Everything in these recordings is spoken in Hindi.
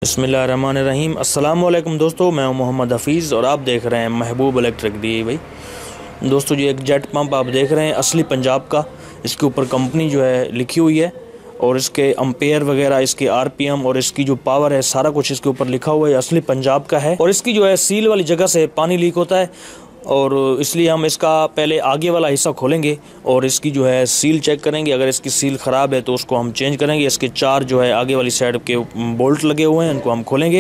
बिस्मिल्लाहिर्रहमानिर्रहीम। अस्सलाम वालेकुम दोस्तों, मैं हूं मोहम्मद हफ़ीज़ और आप देख रहे हैं महबूब इलेक्ट्रिक डी भाई। दोस्तों जी, एक जेट पंप आप देख रहे हैं असली पंजाब का। इसके ऊपर कंपनी जो है लिखी हुई है और इसके अम्पेयर वगैरह, इसके आरपीएम और इसकी जो पावर है, सारा कुछ इसके ऊपर लिखा हुआ है। असली पंजाब का है और इसकी जो है सील वाली जगह से पानी लीक होता है और इसलिए हम इसका पहले आगे वाला हिस्सा खोलेंगे और इसकी जो है सील चेक करेंगे। अगर इसकी सील ख़राब है तो उसको हम चेंज करेंगे। इसके चार जो है आगे वाली साइड के बोल्ट लगे हुए हैं, इनको हम खोलेंगे।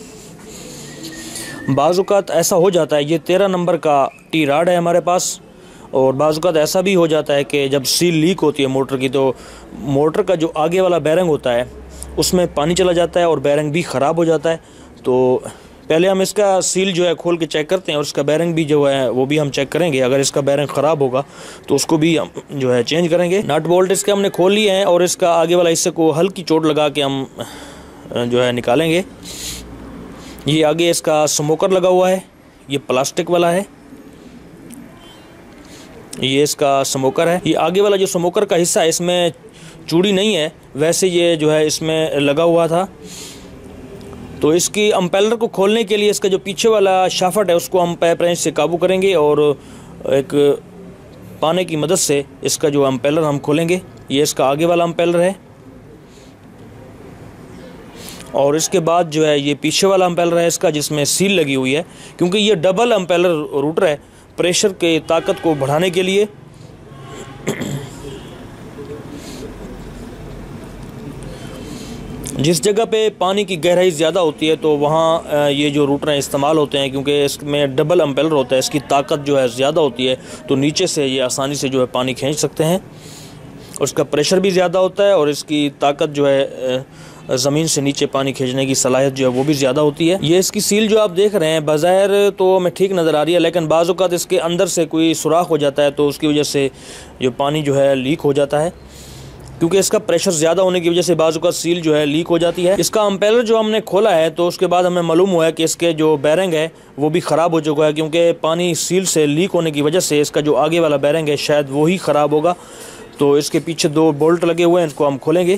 बाज़-औक़ात ऐसा हो जाता है, ये 13 नंबर का टी राड है हमारे पास, और बाज़-औक़ात ऐसा भी हो जाता है कि जब सील लीक होती है मोटर की तो मोटर का जो आगे वाला बैरिंग होता है उसमें पानी चला जाता है और बैरिंग भी ख़राब हो जाता है। तो पहले हम इसका सील जो है खोल के चेक करते हैं और इसका बैरिंग भी जो है वो भी हम चेक करेंगे। अगर इसका बैरिंग ख़राब होगा तो उसको भी हम जो है चेंज करेंगे। नट बोल्ट इसके हमने खोल लिए हैं और इसका आगे वाला हिस्से को हल्की चोट लगा के हम जो है निकालेंगे। ये आगे इसका स्मोकर लगा हुआ है, ये प्लास्टिक वाला है, ये इसका स्मोकर है। ये आगे वाला जो स्मोकर का हिस्सा है इसमें चूड़ी नहीं है, वैसे ये जो है इसमें लगा हुआ था। तो इसकी अम्पेलर को खोलने के लिए इसका जो पीछे वाला शाफ्ट है उसको हम पैप रेंच से काबू करेंगे और एक पाने की मदद से इसका जो अम्पेलर हम खोलेंगे। ये इसका आगे वाला अम्पेलर है और इसके बाद जो है ये पीछे वाला अम्पेलर है इसका, जिसमें सील लगी हुई है। क्योंकि ये डबल अम्पेलर रूटर है प्रेशर के ताकत को बढ़ाने के लिए। जिस जगह पे पानी की गहराई ज़्यादा होती है तो वहाँ ये जो रूटर इस्तेमाल होते हैं, क्योंकि इसमें डबल अम्पेलर होता है, इसकी ताकत जो है ज़्यादा होती है, तो नीचे से ये आसानी से जो है पानी खींच सकते हैं। उसका प्रेशर भी ज़्यादा होता है और इसकी ताकत जो है ज़मीन से नीचे पानी खींचने की सलाहियत जो है वो भी ज़्यादा होती है। ये इसकी सील जो आप देख रहे हैं बाज़ाहिर तो हमें ठीक नज़र आ रही है, लेकिन बाज़ औक़ात इसके अंदर से कोई सुराख हो जाता है तो उसकी वजह से जो पानी जो है लीक हो जाता है। क्योंकि इसका प्रेशर ज़्यादा होने की वजह से बाज़ औक़ात सील जो है लीक हो जाती है। इसका अम्पेलर जो हमने खोला है तो उसके बाद हमें मालूम हुआ है कि इसके जो बैरिंग है वो भी ख़राब हो चुका है, क्योंकि पानी सील से लीक होने की वजह से इसका जो आगे वाला बैरिंग है शायद वो ही ख़राब होगा। तो इसके पीछे दो बोल्ट लगे हुए हैं, इनको हम खोलेंगे।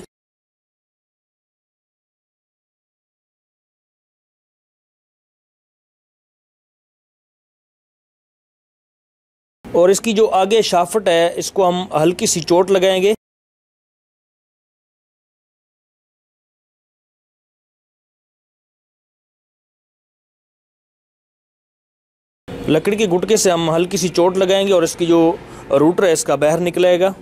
और इसकी जो आगे शाफ्ट है इसको हम हल्की सी चोट लगाएंगे। लकड़ी के गुटके से हम हल्की सी चोट लगाएंगे और इसकी जो रूटर है इसका बाहर निकलेगा।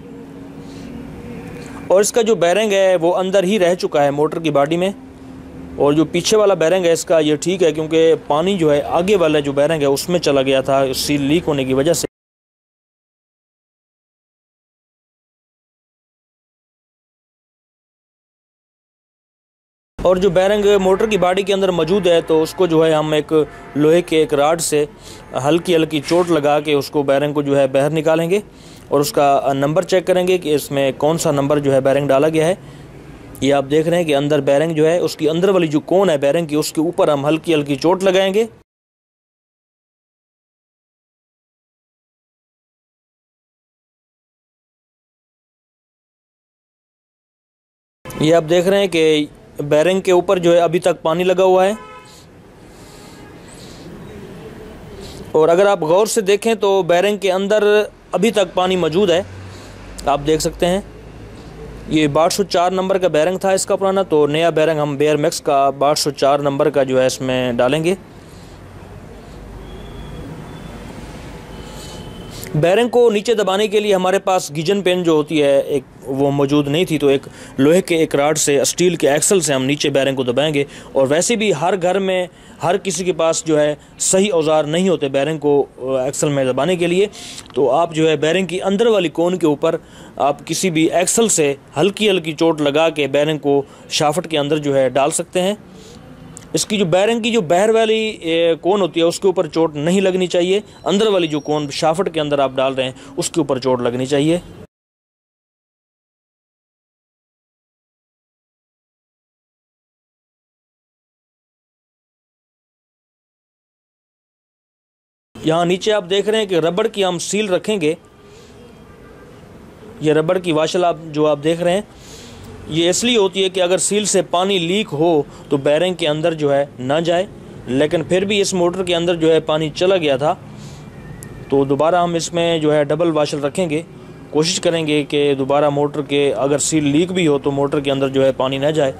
और इसका जो बैरिंग है वो अंदर ही रह चुका है मोटर की बॉडी में, और जो पीछे वाला बैरिंग है इसका ये ठीक है, क्योंकि पानी जो है आगे वाला जो बैरिंग है उसमें चला गया था सील लीक होने की वजह से। और जो बैरिंग मोटर की बॉडी के अंदर मौजूद है तो उसको जो है हम एक लोहे के एक राड से हल्की हल्की चोट लगा के उसको बैरिंग को जो है बाहर निकालेंगे और उसका नंबर चेक करेंगे कि इसमें कौन सा नंबर जो है बैरिंग डाला गया है। ये आप देख रहे हैं कि अंदर बैरिंग जो है उसकी अंदर वाली जो कोन है बैरिंग की उसके ऊपर हम हल्की हल्की चोट लगाएंगे। ये आप देख रहे हैं कि बैरिंग के ऊपर जो है अभी तक पानी लगा हुआ है, और अगर आप गौर से देखें तो बैरिंग के अंदर अभी तक पानी मौजूद है, आप देख सकते हैं। ये 804 नंबर का बैरिंग था इसका पुराना, तो नया बैरिंग हम बेयर मैक्स का 804 नंबर का जो है इसमें डालेंगे। बैरिंग को नीचे दबाने के लिए हमारे पास गिजन पेन जो होती है एक वो मौजूद नहीं थी, तो एक लोहे के एक राड से स्टील के एक्सल से हम नीचे बैरिंग को दबाएंगे। और वैसे भी हर घर में हर किसी के पास जो है सही औजार नहीं होते बैरिंग को एक्सल में दबाने के लिए, तो आप जो है बैरिंग की अंदर वाली कोन के ऊपर आप किसी भी एक्सल से हल्की हल्की चोट लगा के बैरिंग को शाफ्ट के अंदर जो है डाल सकते हैं। इसकी जो बैरिंग की जो बाहर वाली कोन होती है उसके ऊपर चोट नहीं लगनी चाहिए, अंदर वाली जो कोन शाफ्ट के अंदर आप डाल रहे हैं उसके ऊपर चोट लगनी चाहिए। यहाँ नीचे आप देख रहे हैं कि रबड़ की हम सील रखेंगे। ये रबड़ की वाशल आप जो आप देख रहे हैं ये इसलिए होती है कि अगर सील से पानी लीक हो तो बैरिंग के अंदर जो है ना जाए, लेकिन फिर भी इस मोटर के अंदर जो है पानी चला गया था, तो दोबारा हम इसमें जो है डबल वाशर रखेंगे। कोशिश करेंगे कि दोबारा मोटर के अगर सील लीक भी हो तो मोटर के अंदर जो है पानी ना जाए।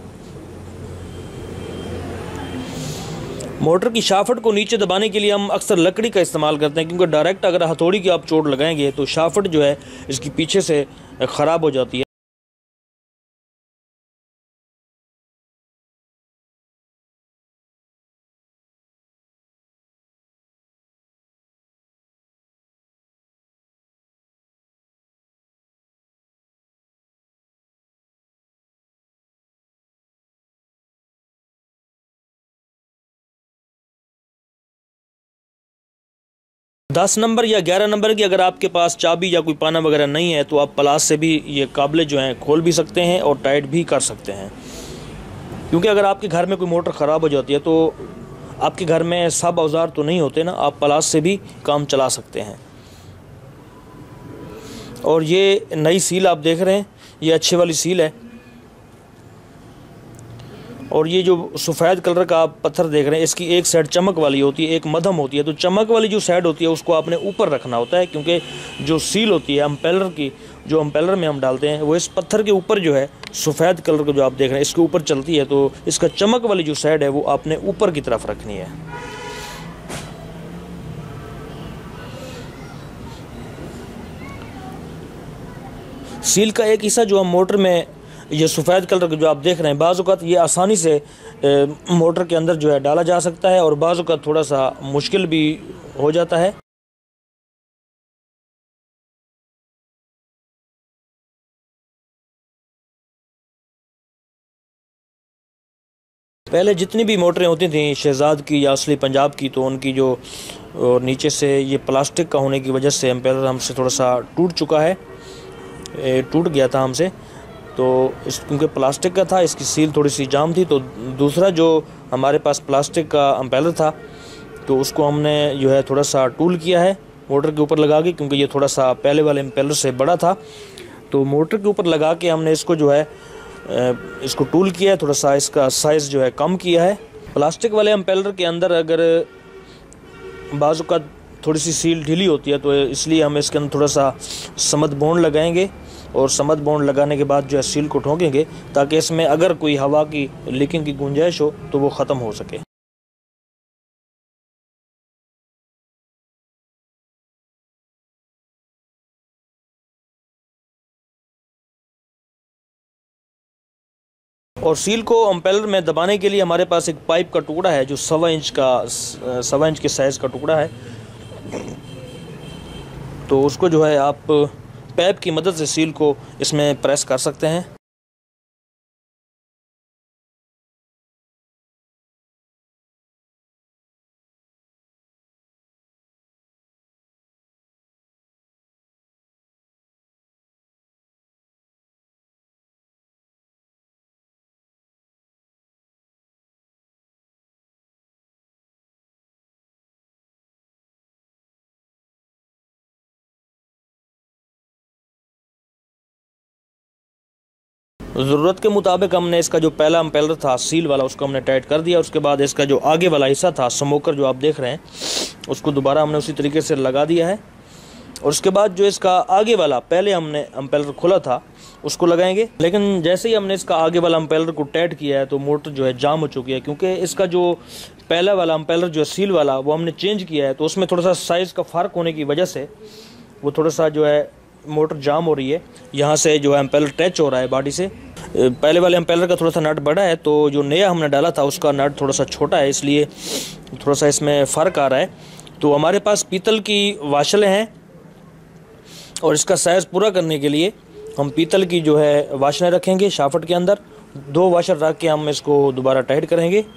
मोटर की शाफ्ट को नीचे दबाने के लिए हम अक्सर लकड़ी का इस्तेमाल करते हैं, क्योंकि डायरेक्ट अगर हथौड़ी की आप चोट लगाएंगे तो शाफ्ट जो है इसकी पीछे से ख़राब हो जाती है। 10 नंबर या 11 नंबर की अगर आपके पास चाबी या कोई पाना वगैरह नहीं है तो आप प्लास से भी ये काबले जो हैं खोल भी सकते हैं और टाइट भी कर सकते हैं। क्योंकि अगर आपके घर में कोई मोटर ख़राब हो जाती है तो आपके घर में सब औजार तो नहीं होते ना, आप प्लास से भी काम चला सकते हैं। और ये नई सील आप देख रहे हैं, ये अच्छे वाली सील है। और ये जो सफ़ेद कलर का आप पत्थर देख रहे हैं, इसकी एक साइड चमक वाली होती है, एक मध्यम होती है। तो चमक वाली जो साइड होती है उसको आपने ऊपर रखना होता है, क्योंकि जो सील होती है अम्पेलर की, जो अम्पेलर में हम डालते हैं, वो इस पत्थर के ऊपर जो है सफ़ेद कलर का जो आप देख रहे हैं इसके ऊपर चलती है। तो इसका चमक वाली जो साइड है वो आपने ऊपर की तरफ रखनी है। सील का एक हिस्सा जो हम मोटर में, ये सफ़ेद कलर का जो आप देख रहे हैं, बाज़ औक़ात ये आसानी से मोटर के अंदर जो है डाला जा सकता है और बाज़ औक़ात थोड़ा सा मुश्किल भी हो जाता है। पहले जितनी भी मोटरें होती थी शहजाद की या असली पंजाब की, तो उनकी जो और नीचे से ये प्लास्टिक का होने की वजह से एम्पेलर हमसे थोड़ा सा टूट चुका है, टूट गया था हमसे। तो इस क्योंकि प्लास्टिक का था, इसकी सील थोड़ी सी जाम थी। तो दूसरा जो हमारे पास प्लास्टिक का एम्पेलर था तो उसको हमने जो है थोड़ा सा टूल किया है मोटर के ऊपर लगा के, क्योंकि ये थोड़ा सा पहले वाले एम्पेलर से बड़ा था। तो मोटर के ऊपर लगा के हमने इसको जो है इसको टूल किया है, थोड़ा सा इसका साइज़ जो है कम किया है। प्लास्टिक वाले एम्पेलर के अंदर अगर बाजू का थोड़ी सी सील ढीली होती है, तो इसलिए हम इसके अंदर थोड़ा सा समद बॉन्ड लगाएंगे और समद बॉन्ड लगाने के बाद जो है सील को ठोकेंगे, ताकि इसमें अगर कोई हवा की लीकिंग की गुंजाइश हो तो वो ख़त्म हो सके। और सील को एम्पेलर में दबाने के लिए हमारे पास एक पाइप का टुकड़ा है जो 1.25 इंच के साइज़ का टुकड़ा है। तो उसको जो है आप पाइप की मदद से सील को इसमें प्रेस कर सकते हैं। ज़रूरत के मुताबिक हमने इसका जो पहला एम्पेलर था सील वाला उसको हमने टाइट कर दिया। उसके बाद इसका जो आगे वाला हिस्सा था स्मोकर जो आप देख रहे हैं उसको दोबारा हमने उसी तरीके से लगा दिया है। और उसके बाद जो इसका आगे वाला पहले हमने एम्पेलर खोला था उसको लगाएंगे। लेकिन जैसे ही हमने इसका आगे वाला एम्पेलर को टाइट किया है तो मोटर जो है जाम हो चुकी है, क्योंकि इसका जो पहला वाला एम्पेलर जो है सील वाला वो हमने चेंज किया है। तो उसमें थोड़ा सा साइज़ का फ़र्क होने की वजह से वो थोड़ा सा जो है मोटर जाम हो रही है। यहाँ से जो है एम्पेलर टच हो रहा है बॉडी से। पहले वाले एम्पेलर का थोड़ा सा नट बड़ा है, तो जो नया हमने डाला था उसका नट थोड़ा सा छोटा है, इसलिए थोड़ा सा इसमें फ़र्क आ रहा है। तो हमारे पास पीतल की वाशलें हैं और इसका साइज़ पूरा करने के लिए हम पीतल की जो है वाशलें रखेंगे शाफ्ट के अंदर। 2 वाशर रख के हम इसको दोबारा टाइट करेंगे।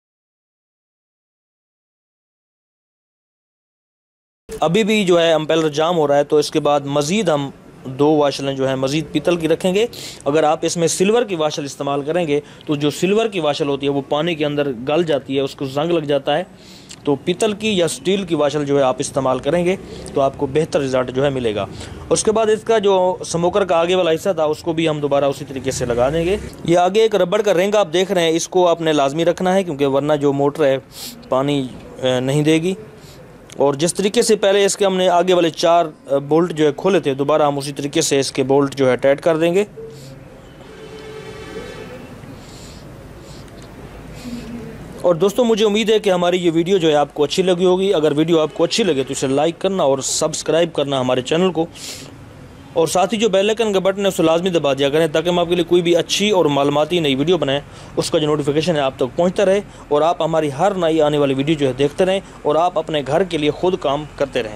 अभी भी जो है एम्पेलर जाम हो रहा है, तो इसके बाद मज़ीद हम 2 वाशलें जो है मज़ीद पीतल की रखेंगे। अगर आप इसमें सिल्वर की वाशल इस्तेमाल करेंगे तो जो सिल्वर की वाशल होती है वो पानी के अंदर गल जाती है, उसको जंग लग जाता है। तो पीतल की या स्टील की वाशल जो है आप इस्तेमाल करेंगे तो आपको बेहतर रिज़ल्ट जो है मिलेगा। उसके बाद इसका जो स्मोकर का आगे वाला हिस्सा था उसको भी हम दोबारा उसी तरीके से लगा देंगे। ये आगे एक रबड़ का रिंग आप देख रहे हैं, इसको आपने लाजमी रखना है क्योंकि वरना जो मोटर है पानी नहीं देगी। और जिस तरीके से पहले इसके हमने आगे वाले 4 बोल्ट जो है खोले थे, दोबारा हम उसी तरीके से इसके बोल्ट जो है टाइट कर देंगे। और दोस्तों मुझे उम्मीद है कि हमारी ये वीडियो जो है आपको अच्छी लगी होगी। अगर वीडियो आपको अच्छी लगे तो इसे लाइक करना और सब्सक्राइब करना हमारे चैनल को, और साथ ही जो बेल आइकन का बटन है उसे लाजमी दबा दिया करें ताकि हम आपके लिए कोई भी अच्छी और मालूमाती नई वीडियो बनाएं, उसका जो नोटिफिकेशन है आप तक पहुंचता रहे और आप हमारी हर नई आने वाली वीडियो जो है देखते रहें और आप अपने घर के लिए खुद काम करते रहें।